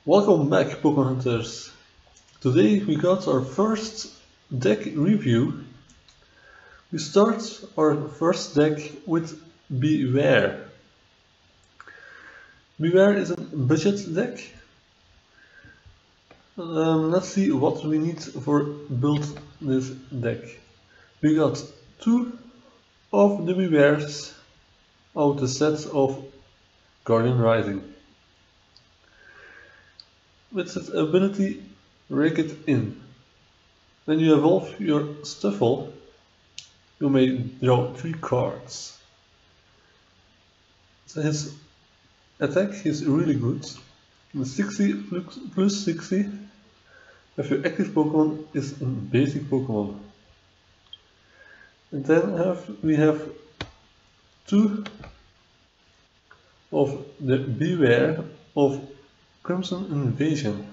Welcome back, Pokemonhunters. Today we got our first deck review. We start our first deck with Bewaer. Bewaer is a budget deck. Let's see what we need for build this deck. We got two of the Bewaers out the set of Guardian Rising. With its ability, Rake It In. When you evolve your Stuffle, you may draw 3 cards. So his attack is really good. The 60 plus 60 if your active Pokemon is a basic Pokemon. And then we have two of the Bewaer of Crimson Invasion.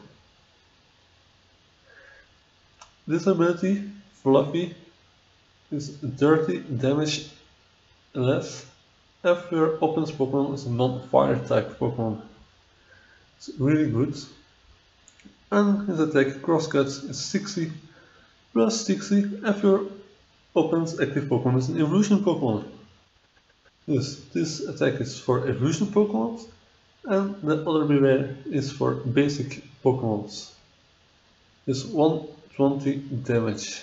This ability, Fluffy, is 30 damage less if your opponent's Pokemon is a non-fire type Pokemon. It's really good. And his attack Crosscut is 60 plus 60 if your opponent's active Pokemon is an evolution Pokemon. Yes, this attack is for evolution Pokemon, and the other Bewaer is for basic Pokemons. It's 120 damage.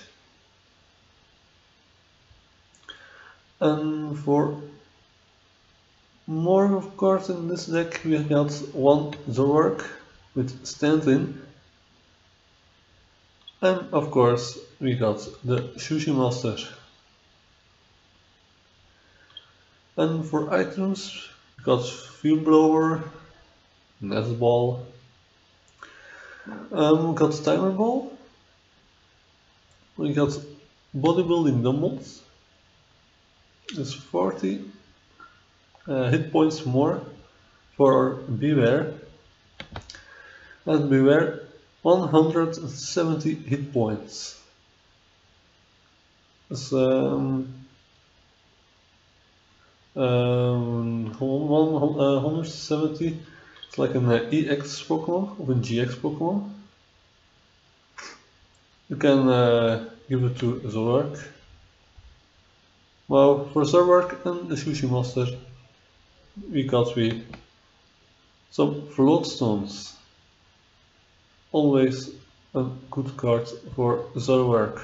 And for more of cards in this deck, we got one Zoroark with stand-in. And of course, we got the Sushi Master. And for items, we got Fuel Blower, Nest Ball, we got Timer Ball, we got Bodybuilding Dumbbells, it's 40 hit points more for our Bewaer, and Bewaer 170 hit points. It's 170, it's like an EX Pokemon or a GX Pokemon. You can give it to Zoroark. Well, for Zoroark and the Sushi Master, we got some Floatstones. Always a good card for Zoroark.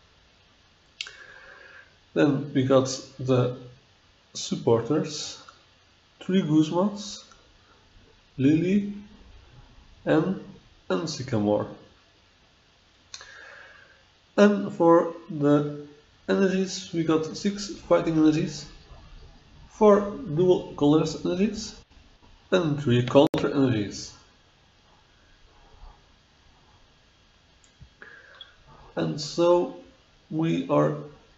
Then we got the supporters, 3 Guzmas, Lily, and Sycamore. And for the energies, we got 6 fighting energies, 4 dual colors energies, and 3 counter energies. And so we are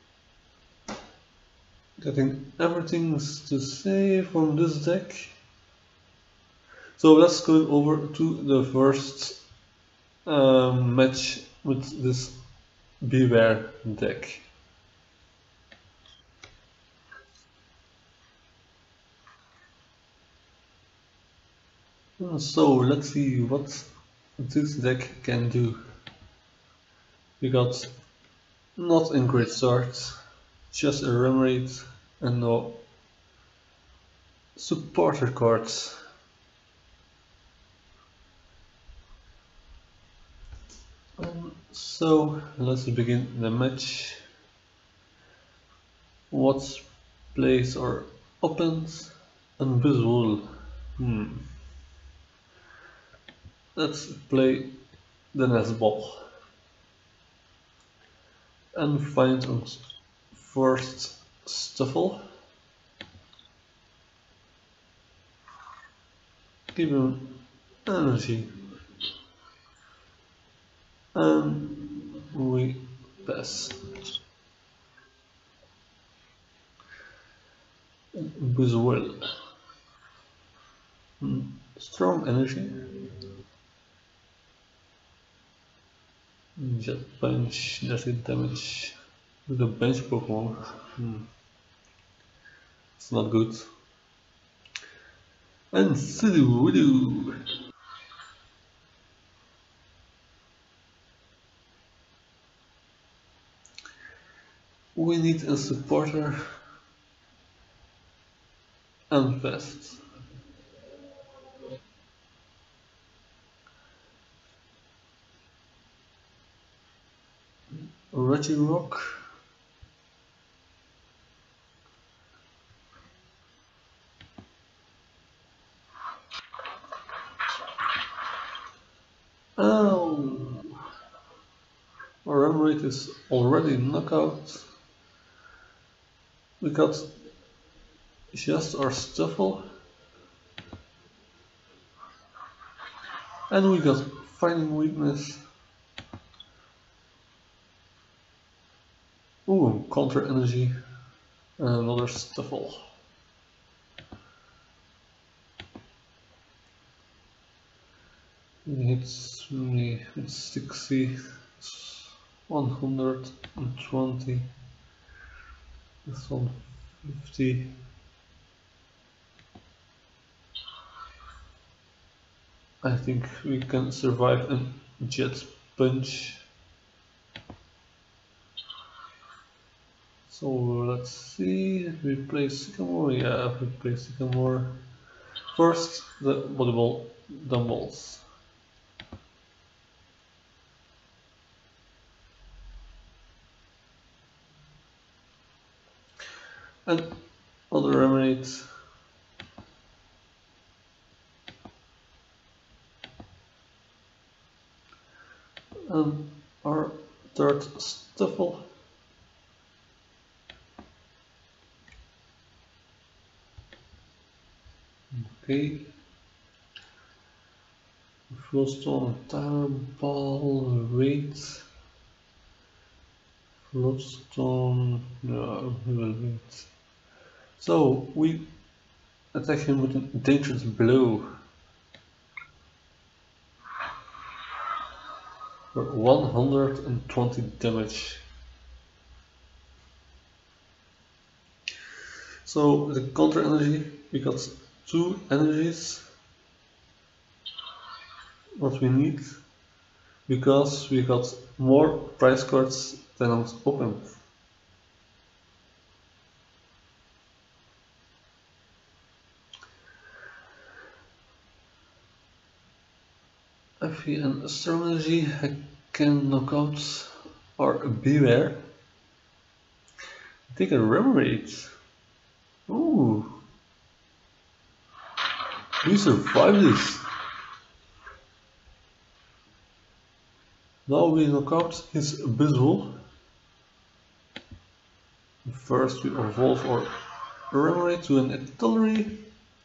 getting everything to say from this deck. So let's go over to the first match with this Bewaer deck. So let's see what this deck can do. We got not in great start, just a run rate and no supporter cards. So let's begin the match. What plays or opens and visual. Let's play the Nest Ball and find on first Stuffle. Give him energy. And we pass. Visual. Strong energy. Jet Punch, does it damage with a bench Pokemon? It's not good. And Sudoku. We need a supporter and vest. Regirock. Oh, our run rate is already knockout. We got just our Stuffle. And we got Fighting Weakness. Ooh, Counter Energy. And another Stuffle. He hits me with 60, 120, this 150. I think we can survive a Jet Punch. So let's see, we play Sycamore, yeah, we play Sycamore. First, the volleyball dumbbells. And other remedies. And our third Stuffle. Okay. Flowstone, Timer Ball, Wait. Flowstone, no, we will wait. So we attack him with a dangerous blow for 120 damage. So the counter energy, we got 2 energies, what we need, because we got more prize cards than was opened. FE and Storm Energy, I can knock out or Bewaer. Take a Remoraid. Ooh. We survived this. Now we knock out his Bizzle. First we evolve our Remoraid to an Artillery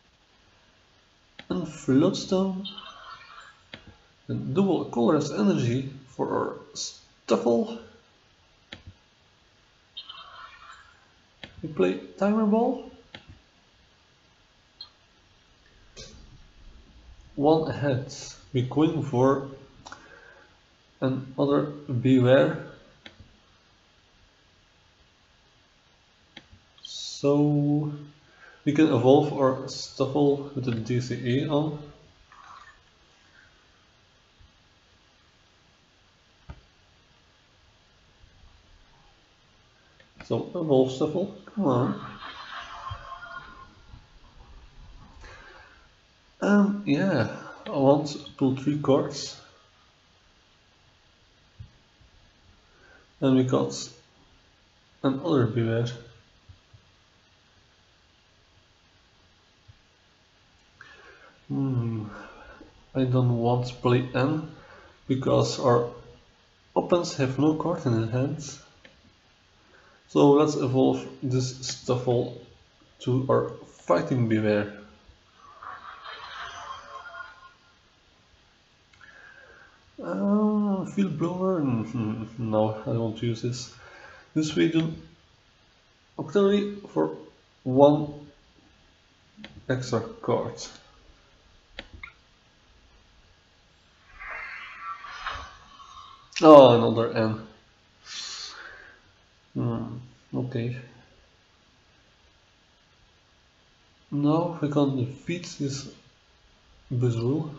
and Floatstone. And double colorless energy for our Stuffle. We play Timer Ball. One ahead. We going for another Bewaer. So we can evolve our Stuffle with the DCE on. So evolve Stuffle, come on. Yeah, I want to pull 3 cards. And we got another Bewaer. I don't want to play N because our opponents have no card in their hands. So let's evolve this Stuffle to our Fighting Bewaer. Field Blower? No, I don't use this. This we do Artillery for 1 extra card. Oh, another N. Okay. Now we can defeat this Bizzle.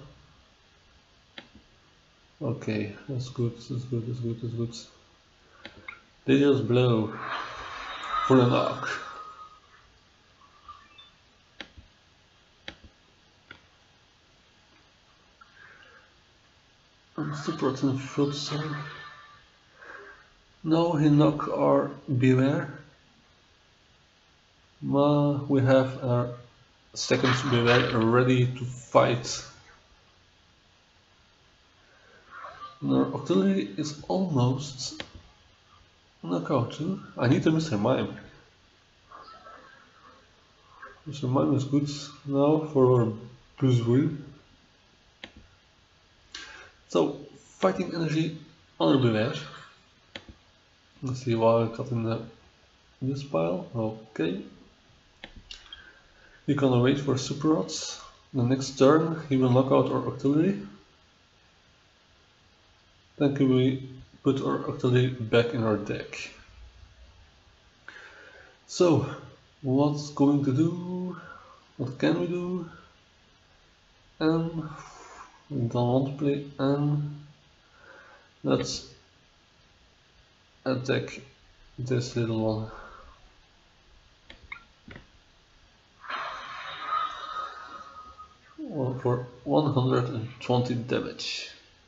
Okay, that's good, that's good, that's good, that's good. Dangerous Blow. for the knock. And support and field zone. Now he knock our Bewaer. We have our second Bewaer ready to fight. And our auxiliary is almost knockout too. I need a Mr. Mime. Mr. Mime is good now for our plus win. So, fighting energy on our Bewaer. Let's see what I got in this pile. Okay. We're gonna wait for Super Rods. The next turn he will knock out our auxiliary. Then can we put our auxiliary back in our deck. So, what's going to do? What can we do? We don't want to play let's attack this little one. For 120 damage.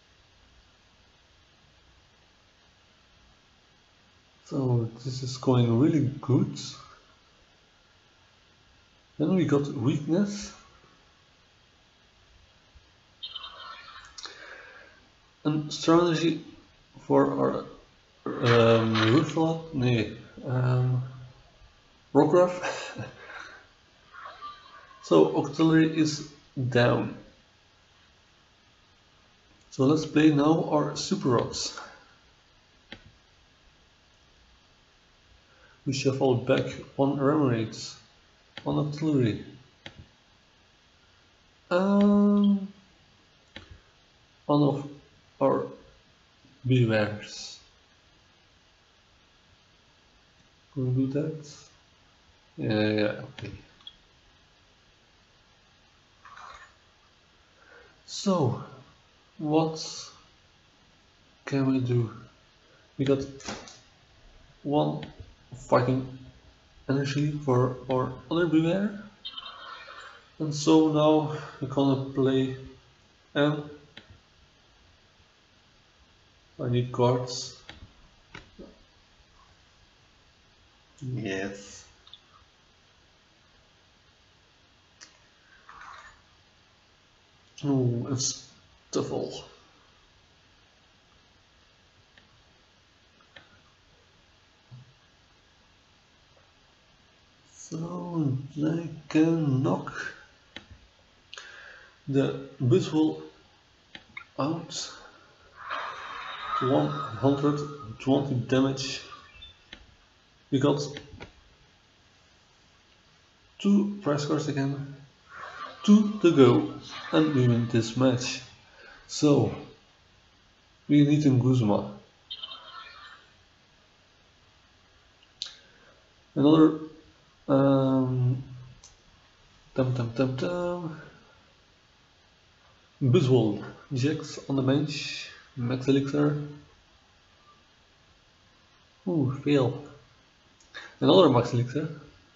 So this is going really good. Then we got weakness. And strategy for our Rockruff. So auxiliary is down. So let's play now our Super Rods. We shuffle back one Remoraid, one auxiliary, one of our Bewaers. Can we do that? Yeah, okay. So, what can we do? We got one fighting energy for our other Bewaer, and so now we're gonna play I need cards. Yes. Oh, it's Stuffle. So they can knock the visual out to 120 damage. We got 2 prize cards again, 2 to go, and we win this match. So we need a Guzma. Another Buzzwole, Jax on the bench, Max Elixir. Ooh, fail. Another Max Elixir.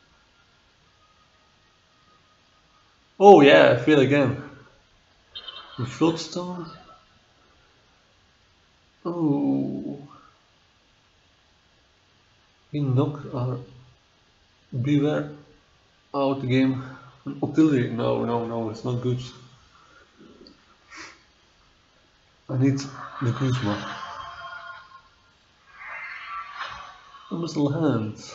Oh yeah, fail again. Floatstone. Oh. We knock our Bewaer out the game. An auxiliary. No, it's not good. I need the Guzma. Missile hands.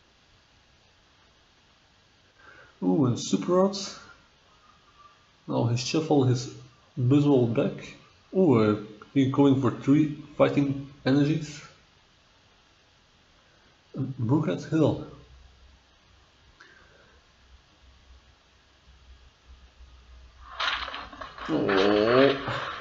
Ooh, and Super Rods. Now he shuffle his Buzzwole back. Ooh, he's going for 3 fighting energies. And Brookhead Hill. Oh.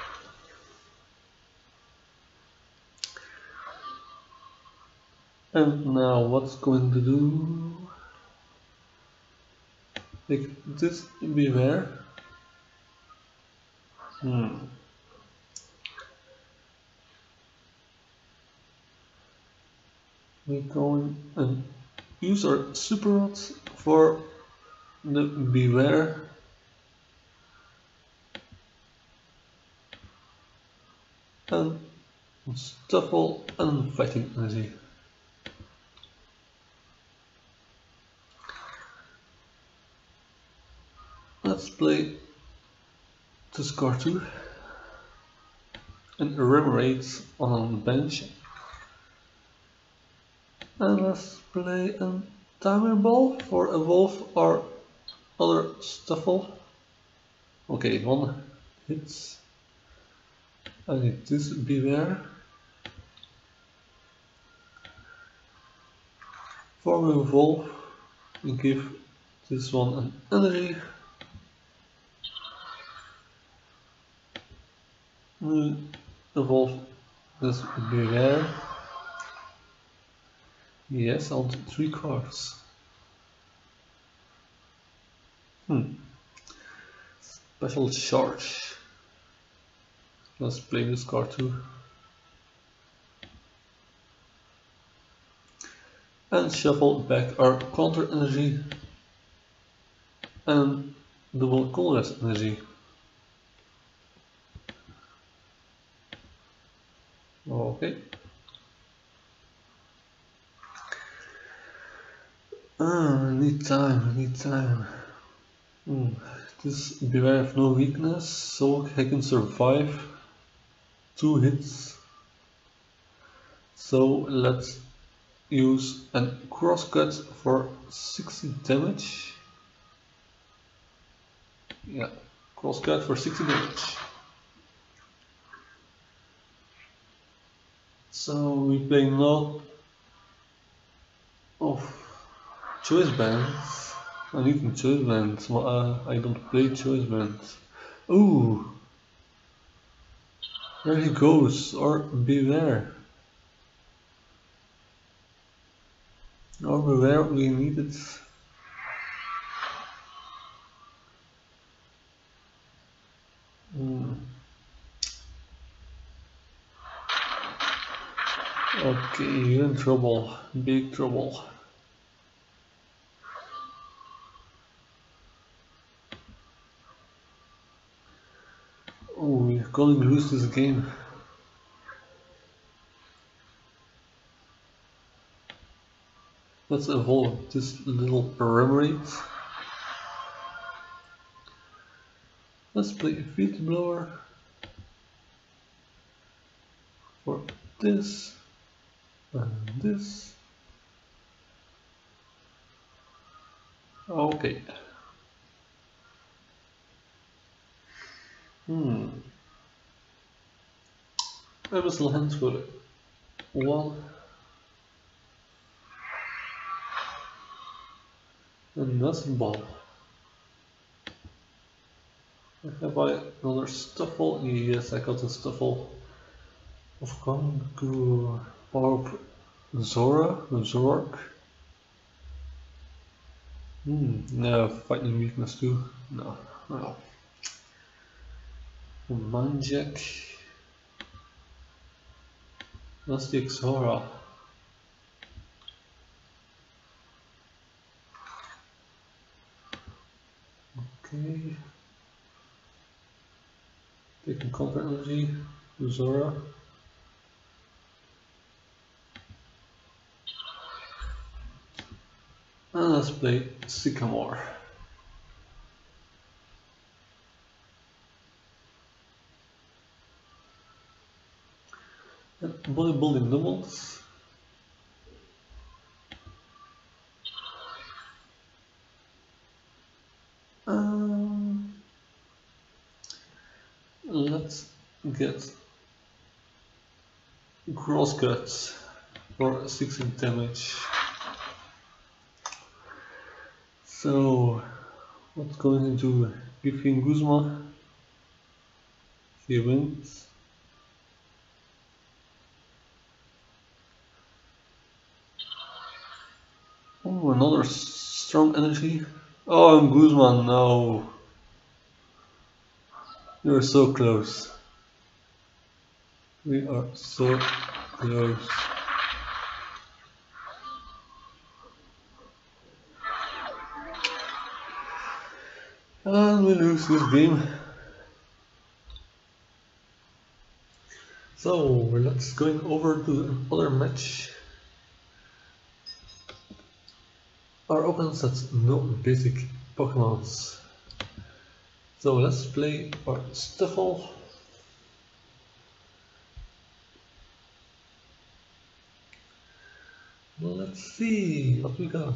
And now what's going to do? Like this Bewaer. We're going and use our super rods for the Bewaer. And Stuffle and Fighting Energy. Let's play to score 2 and Remoraid on the bench. And let's play a Timer Ball for evolve our other Stuffle. Okay, 1 hits. I need this Bewaer. For we evolve, we give this one an energy. We evolve this Bewaer. Yes, on 3 cards. Special charge. Let's play this card too. And shuffle back our counter energy and double colorless energy. Okay. I need time. This Bewaer have no weakness, so I can survive 2 hits. So let's use a crosscut for 60 damage. Yeah, crosscut for 60 damage. So we play lot of choice bands. I need some choice bands, but I don't play choice bands. Ooh! There he goes, or Bewaer. Or Bewaer, we need it. Okay, you're in trouble, big trouble. Oh, we're going to lose this game. Let's evolve this little Remoraid. Let's play a Field Blower for this and this. Okay. I must land for 1 and nothing ball. Have I another Stuffle? Yes, I got a Stuffle of Kongu Power Zork. No, fighting weakness too. No. Manjak. That's the Xora. Okay. Taking counter energy, Zora. And let's play Sycamore. And bodybuilding doubles. Let's get crosscuts for 16 damage. So, what's going to do? Give him Guzma. He wins. Oh, another strong energy. Oh, and Guzman, no. You're so close. We are so close. And we lose this game. So let's going over to another match. Our opponent has no basic Pokemons. So let's play our Stuffle. Let's see what we got.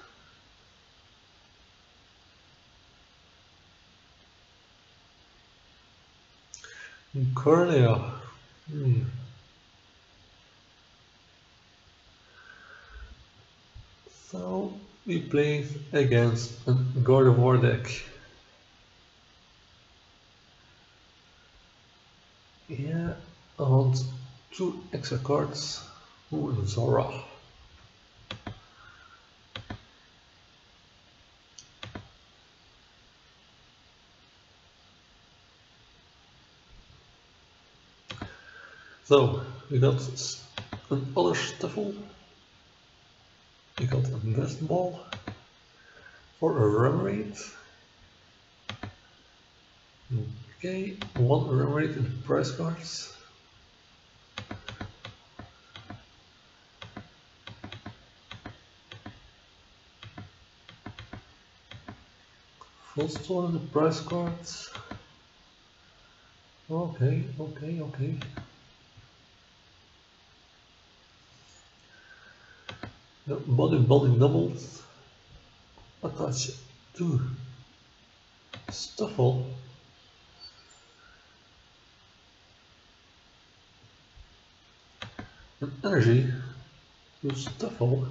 Cornea. So we play against a God of War deck. Yeah, I want 2 extra cards. Ooh, Zora. So we got another Stuffle. We got a Nest Ball for a run rate. Okay, 1 run rate in the prize cards. Full store in the prize cards. Okay. The bodybuilding doubles. Attach to Stuffle. An energy to Stuffle.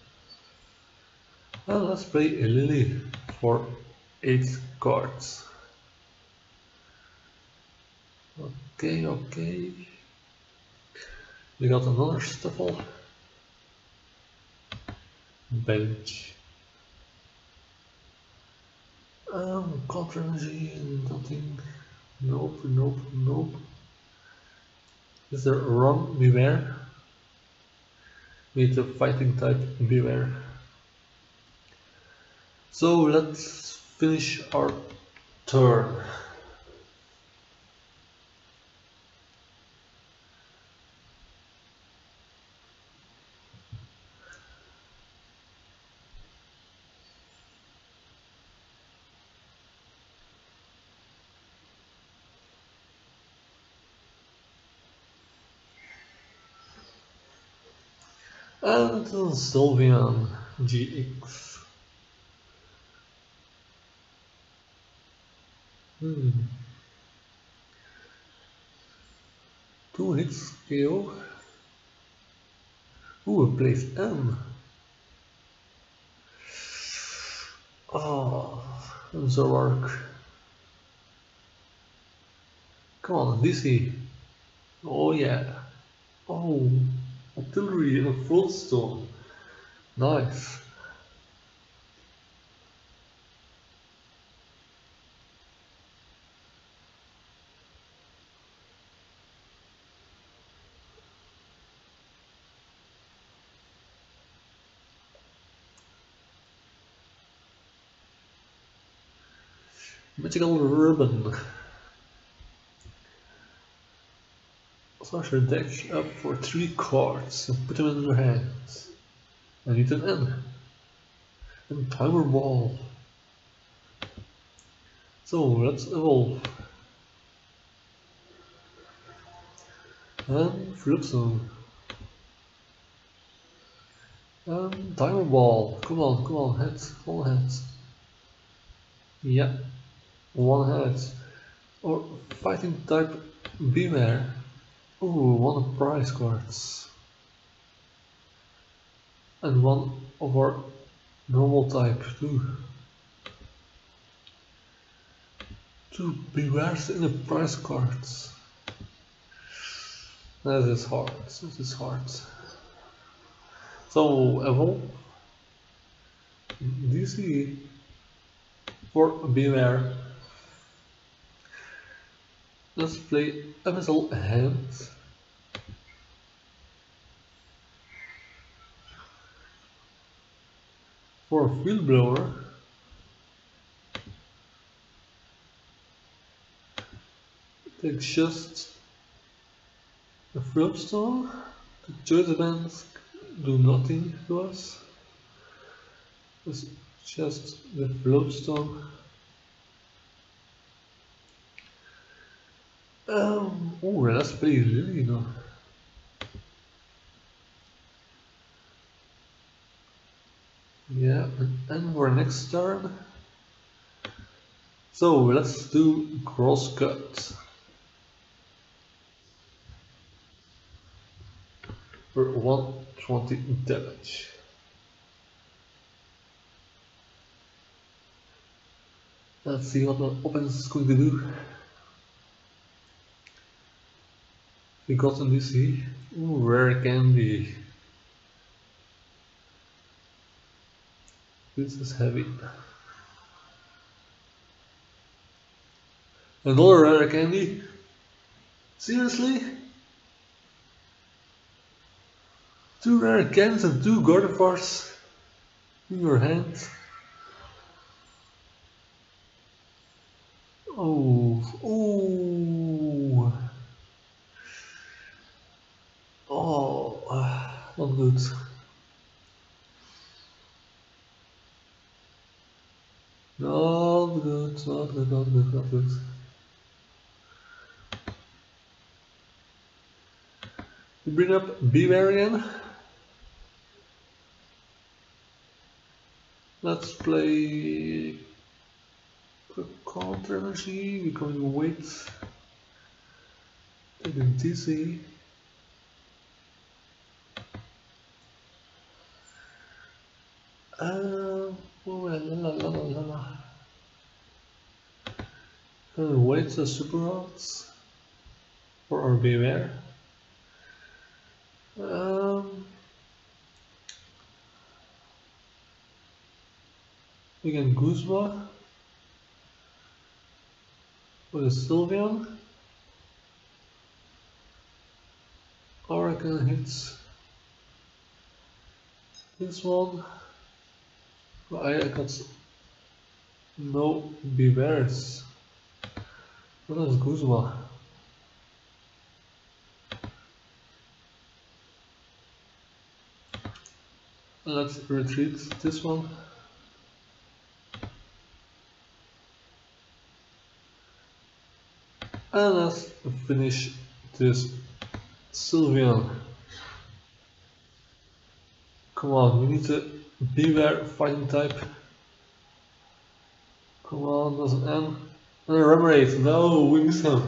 And let's play a Lily for 8 cards. Okay. We got another Stuffle. Bench. Counter energy, nothing. Nope. Is there Run Bewaer? We need a fighting type Bewaer. So let's finish our turn. And Sylveon GX. 2 hits KO. Ooh, it plays M. Oh, Zoroark. Come on, DC. Oh yeah. Oh, artillery in a full stone. Nice. Magical ribbon. Start your deck up for 3 cards and put them in your hands. I need an N. And Timer Ball. So let's evolve. And Fluxo. And Timer Ball. Come on, heads, all heads. Yeah, 1 head. Or fighting type Bewaer. Ooh, 1 prize cards. And 1 of our normal type too. 2 Bewaers in the prize cards. That is hard. So evolve DC for Bewaer. Let's play Abyssal Hand. For Field Blower. take just a Flopstone. The choice bands do nothing to us. It's just the Flopstone. Oh, that's pretty really, you know. Yeah, and for next turn. So let's do crosscut for 120 damage. Let's see what the opponent is going to do. We got an DC. Ooh, rare candy. This is heavy. Another rare candy? Seriously? 2 rare candies and 2 Gardevoirs in your hand? Oh, oh, oh, not good. Not good, not good, not good, not good. We bring up Bewaer again. Let's play counter energy, we're going to wait. Taking DC. Oh, la la la la la la. Wait the super rods for our Bewaer. We can Guzma with a Sylveon, or I can hit this one. I got no Bewaers. What is Guzma? Let's retreat this one. And let's finish this Sylveon. Come on, we need to Bewaer fighting type. Come on, doesn't end. And a Remoraid, no, we missed him.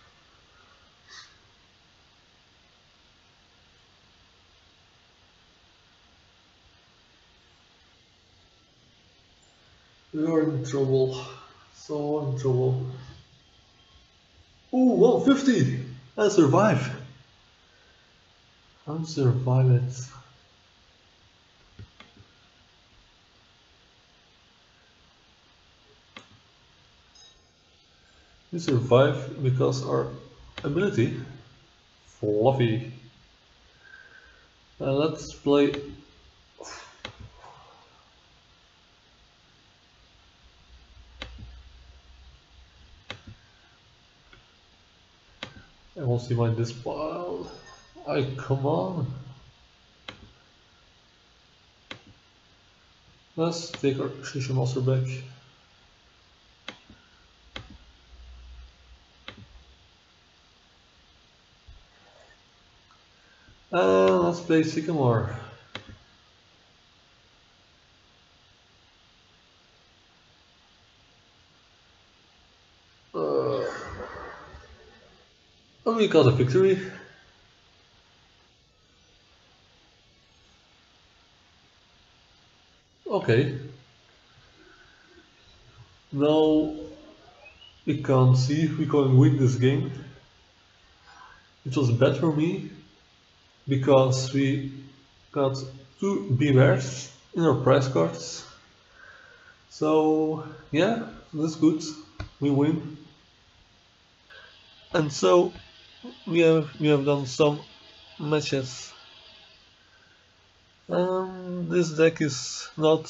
We are in trouble, so in trouble. Ooh, 150! I survive! I survive it. We survive because our ability, Fluffy. Let's play. I will see my dispile. Come on. Let's take our Shisha Master back. Let's play Sycamore. And we got a victory. Okay. Now we can see if we can win this game. It was bad for me because we got 2 Bewaers in our prize cards. So yeah, that's good. We win. And so we have done some matches. This deck is not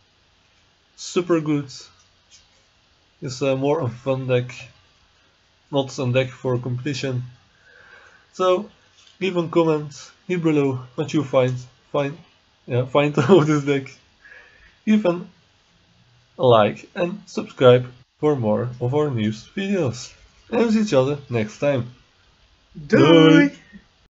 super good. It's more a fun deck not on deck for competition. So leave a comment here below what you find of this deck. Give a like and subscribe for more of our news videos. And see each other next time. Doei!